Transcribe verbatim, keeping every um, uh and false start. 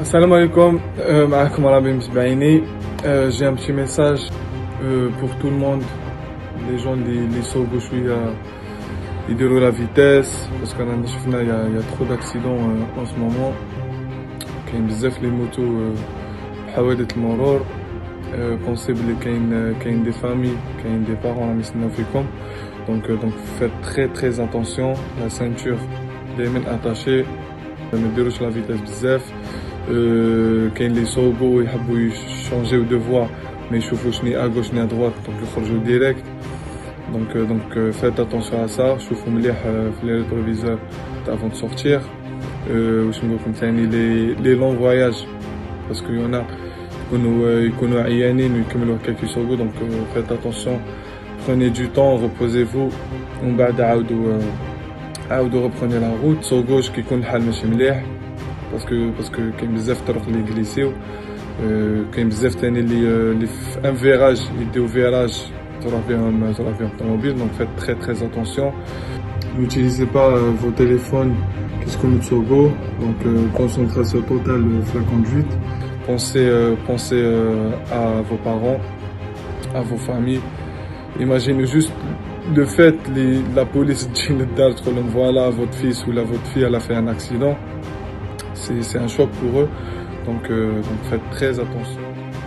Salam alaikum, euh, معكم رابي متبعيني. Euh, j'ai un petit message euh, pour tout le monde, les gens qui يصوبوا شوية يديروا la vitesse parce qu'on a شفنا il y a, il y a trop d'accidents euh, en ce moment. كاين بزاف لي موتو euh, حوادث المرور. euh, pensez بلي كاين كاين des familles, كاين des parents راهم يستناو فيكم. Donc euh, donc faites très très attention, la ceinture دايما attachée, ما ديروش la vitesse بزاف. كاين اللي يصوبوا ويحبوا يشونجيو دو فوا ما يشوفوش ني ا غوش ني ا دروات دونك يخرجوا ديريكت. دونك دونك فيت اتونسيون على سا، شوفوا مليح في لي ريتروفيزور افون دو سورتير. واش نقول لكم ثاني لي لي لون فواياج باسكو يونا يكونوا يكونوا عيانين ويكملوا هكاك يصوبوا. دونك فيت اتونسيون، prenez du temps, reposez-vous ومن بعد عاودوا عاودوا reprenez la route. سو غوش كيكون الحال ماشي مليح باسكو باسكو كاين بزاف طرق اللي غليسيو. كاين بزاف تاني اللي اللي في ان فيراج يديو فيراج تروح بهم تروح بهم الطوموبيل. دونك فيت تري تري اتونسيون. n'utilisez pas vos téléphones كيسكونوا تسوقوا. دونك concentration totale في la conduite. pensez pensez à vos parents, à vos familles. imaginez juste le fait les, la police تجي للدار تقول لهم voilà votre fils ou la votre fille elle a fait un accident. C'est un choc pour eux, donc, euh, donc faites très attention.